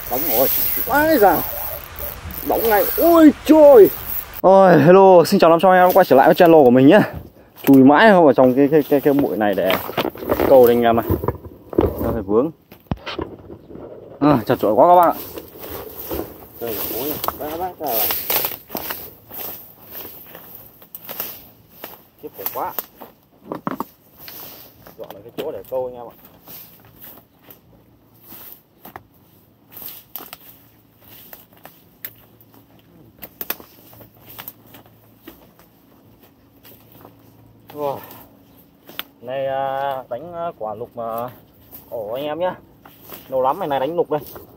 Đóng rồi. Vãi ra. Đóng ngay. Ôi trời. Ôi hello, xin chào năm sau em quay trở lại với channel của mình nhé. Chùi mãi không vào trong cái bụi này để câu đây anh em này. Nó phải vướng. Chật chội quá các bạn ạ. Đây là khiếp khổ quá. Dọn lại cái chỗ để câu anh em ạ. Wow. Này đánh quả lục mà ổ anh em nhé. Lâu lắm này đánh lục đây.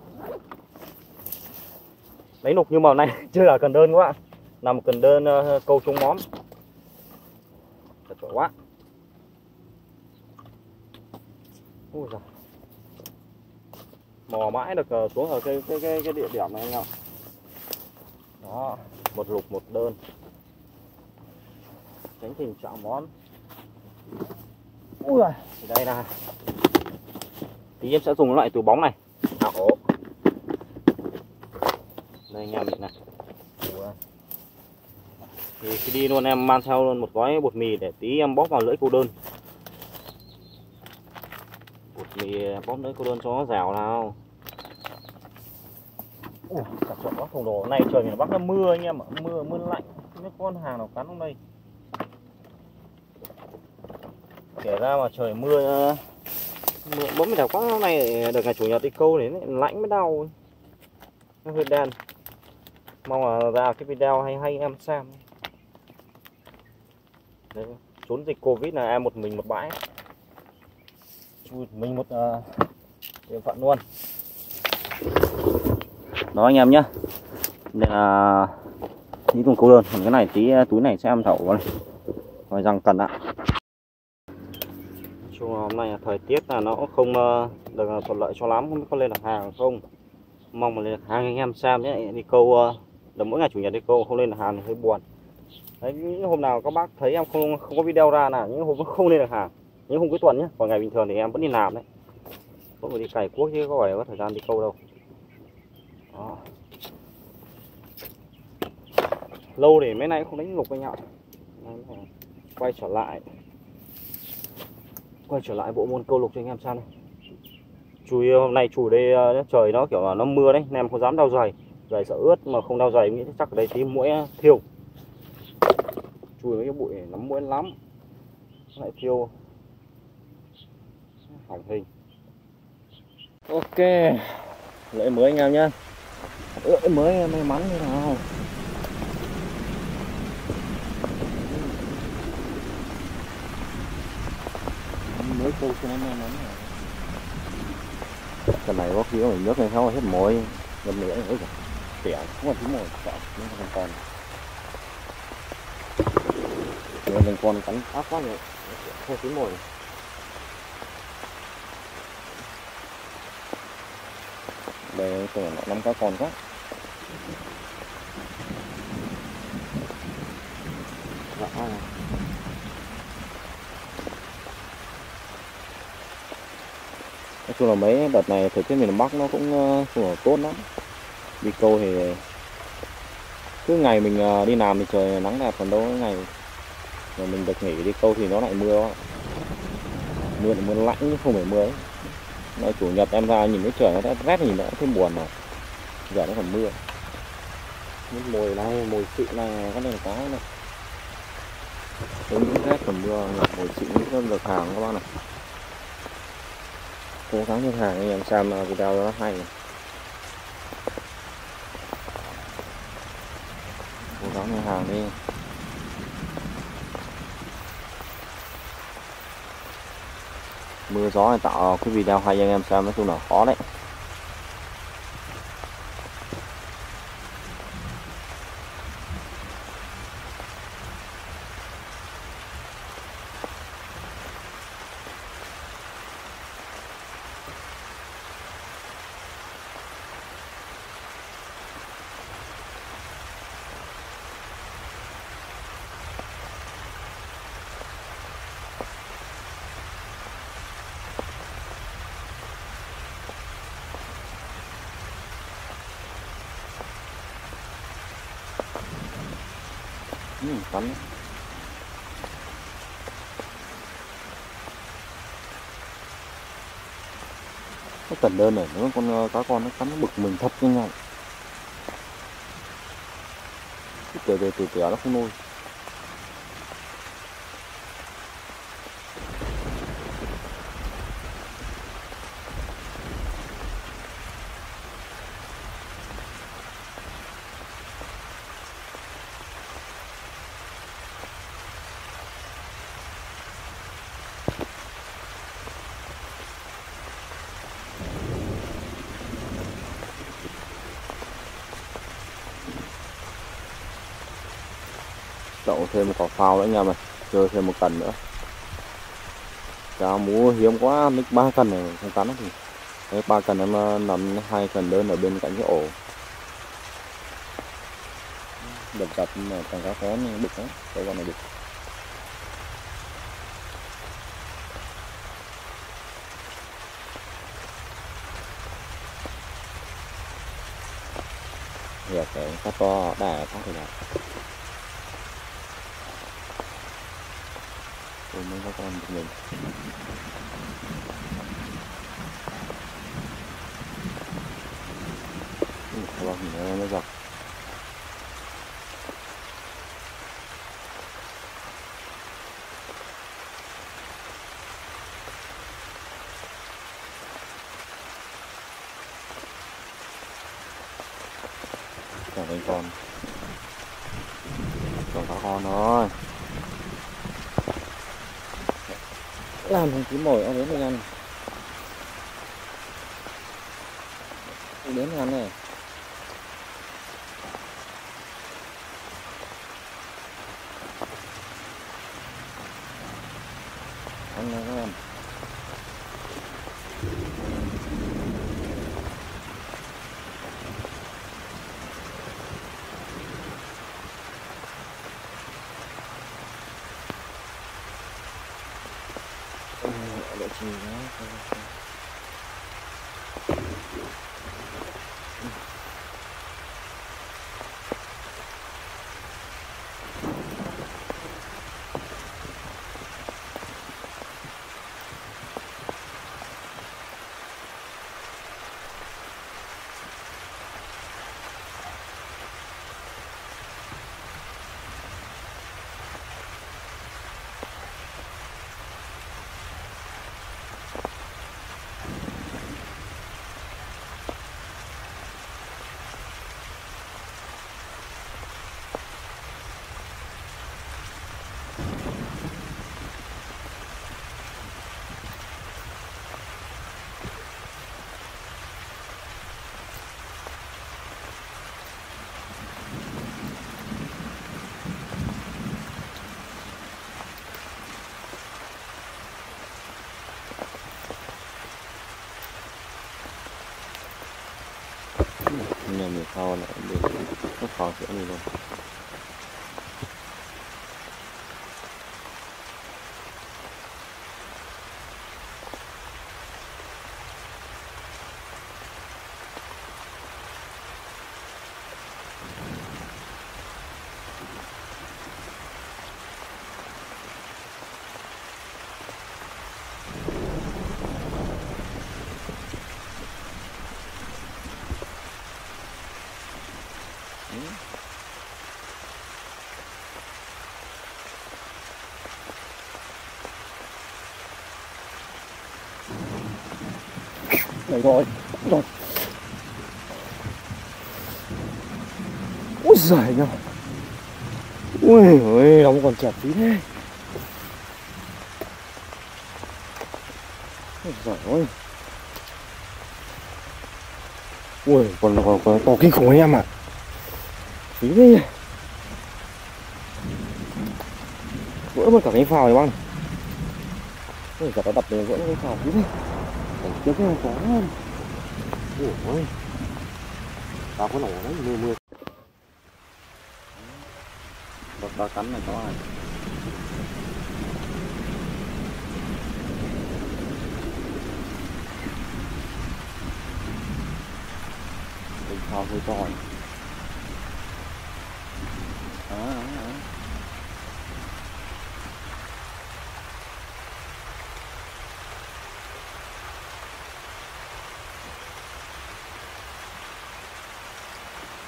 Đánh lục nhưng mà này chưa là cần đơn các bạn. Nằm cần đơn câu trúng móm. Thật giỏi quá. Ui giời. Mò mãi được xuống ở cái địa điểm này anh em. Đó, một lục một đơn. Tránh tình trạng món. Ui giời, thì đây là thì em sẽ dùng loại túi bóng này. Ổ. Đây anh em nhìn này. Thì khi đi luôn em mang theo luôn một gói bột mì để tí em bóp vào lưỡi câu đơn. Bột mì bóp lưỡi câu đơn cho nó dẻo nào. Chặt chọn quá thùng đồ này trời miền Bắc nó mưa anh em ạ, mưa lạnh, mấy con hàng nào cắn trong đây. Kể ra mà trời mưa bấm mới đẹp quá. Hôm nay được ngày chủ nhật đi câu đến lạnh mới đau. Nó hơi đen. Mong là ra cái video hay em xem. Đấy, trốn dịch Covid là em một mình một bãi. Chui mình một địa phận luôn. Đó anh em nhá. Đây là những con câu đơn. Còn cái này tí túi này sẽ em thẩu vào này. Rồi răng cần ạ. Chung hôm nay thời tiết là nó cũng không được thuận lợi cho lắm, không biết có lên được hàng không. Mong mà lên được hàng anh em xem nhé. Đi câu là mỗi ngày chủ nhật đi câu không lên được hàng thì hơi buồn. Đấy, những hôm nào các bác thấy em không có video ra là những hôm không lên được hàng, những hôm cuối tuần nhé. Còn ngày bình thường thì em vẫn đi làm đấy, vẫn phải đi cày cuốc chứ có phải có thời gian đi câu đâu. Đó. Lâu để mấy nay không đánh lục anh ạ. Quay trở lại bộ môn câu lục cho anh em xem này. Chùi hôm nay chùi đây trời nó kiểu là nó mưa đấy, nên em không dám đao giày, giày sợ ướt, mà không đao giày nghĩ chắc ở đây tí muỗi thiêu. Chùi mấy cái bụi này nấm muỗi lắm, nó lại thiêu hỏng hình. Ok, lưỡi mới anh em nhá. Lưỡi mới may mắn như nào. Mới câu cho nó may mắn. Cái này có khi mình nước này không hết mồi, ngâm nữa nữa rồi. Tỉa không còn tí mồi, sợ nhưng không còn. Mình còn cắn áp quá rồi, không tí mồi. Đây tưởng nó 5 cá con quá. Dạ này. Nói chung là mấy đợt này thời tiết miền Bắc nó cũng không tốt lắm. Đi câu thì cứ ngày mình đi làm thì trời nắng đẹp, còn đâu ngày mà mình được nghỉ đi câu thì nó lại mưa đó. Mưa là mưa lạnh chứ không phải mưa ấy. Nói chủ nhật em ra nhìn cái trời nó đã rét, nhìn nó thấy buồn rồi. Giờ nó còn mưa. Những mồi này, mồi xịn này, có nên là cá này. Có những rét còn mưa, mồi xịn cũng được hàng các bác này. Cố gắng nhận hàng anh em xem video nó hay. Cố gắng nhận hàng đi. Mưa gió này tạo cái video hay anh em xem, nói chung là khó đấy. Cắn. Cái cần đơn này nó con cá con nó cắn nó bực mình thật như này. Từ kéo nó không nuôi. Chậu thêm một quả phao nữa nha mày, chơi thêm một cần nữa. Cá mú hiếm quá, mic 3 cần này không cắn thì đấy, 3 cần em nằm 2 cần đơn ở bên cạnh cái ổ. Đập đập mà càng cá khó nhưng bực lắm, cái con này bực. Hiểu cái cá to đà khác thì là mấy các con của mình. Các bạn nó dọc. Còn đây còn cá con thôi. Làm thằng chín mồi ông đến đây ăn. Đến ăn này. Ăn này các em. Để chì đó. Nhà mình kho lại được nó kho sữa này luôn. Đây rồi. Rồi. Úi giời nhau. Ui ơi, đóng còn chẹp tí thế. Ôi giời ơi. Ui, còn to kinh khủng em ạ. Tí thế. Vỡ mất cả cái phào này băng. Ôi giời, nó đập lên vỡ cái phào tí thế. Trước cái này có hơn. Ôi. Tao có nổ đấy, mưa. Ba cắn này có ai. Mình phao hơi to. Đó.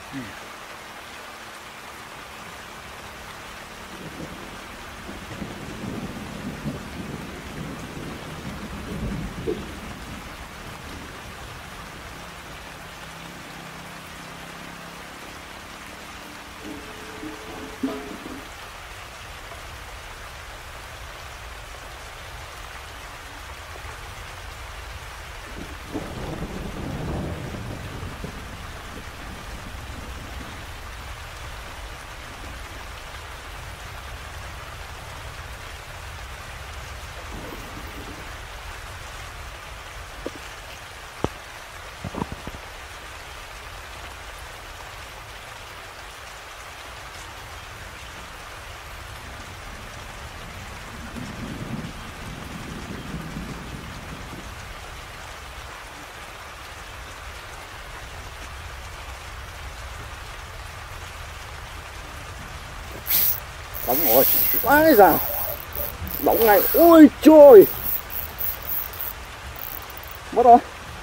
Bóng rồi, vãi ra bóng này, ôi trời mất rồi.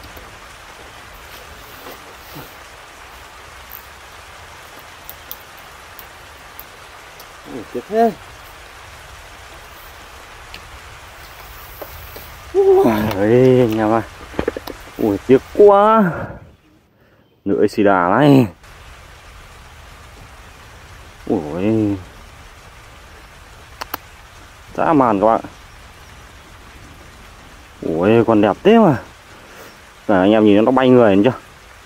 Tiếc thế. Ôi anh em ơi, ui tiếc quá, nữa xì đà này. Ui dã man các bạn. Ui còn đẹp thế mà. Đấy, anh em nhìn nó bay người chưa.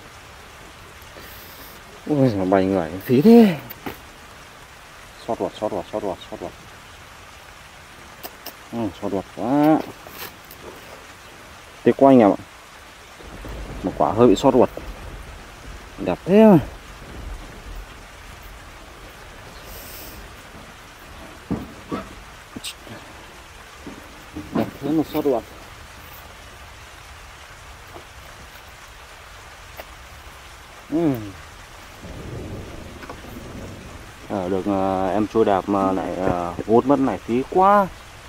Ui nó bay người phí thế. Xót ruột, xót ruột, xót ruột, xót ruột. Xót ruột quá. Tiếc quá anh em ạ. Một quả hơi bị xót ruột. Đẹp thế mà. Đẹp thế mà xót ruột. Được em trôi đạp mà lại hút mất này phí quá.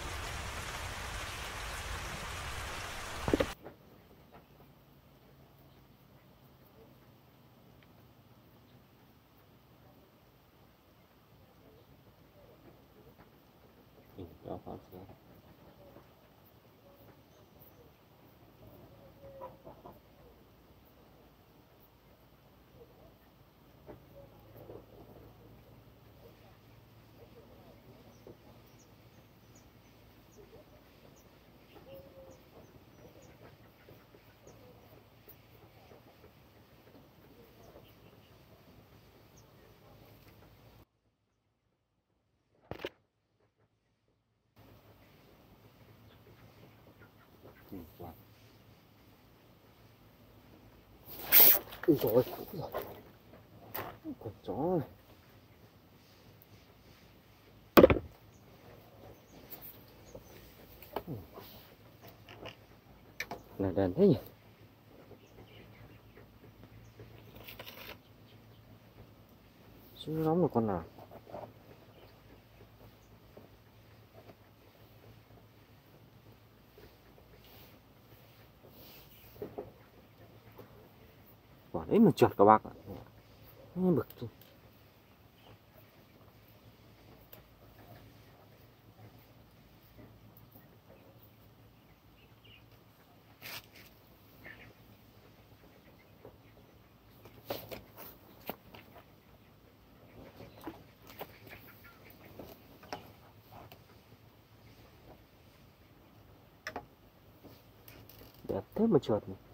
Ui dồi, con chó này. Này đèn thế nhỉ. Chứ lắm rồi con nào. Quả đấy mà trượt các bác ạ. Bực chứ. Đẹp thế mà trượt.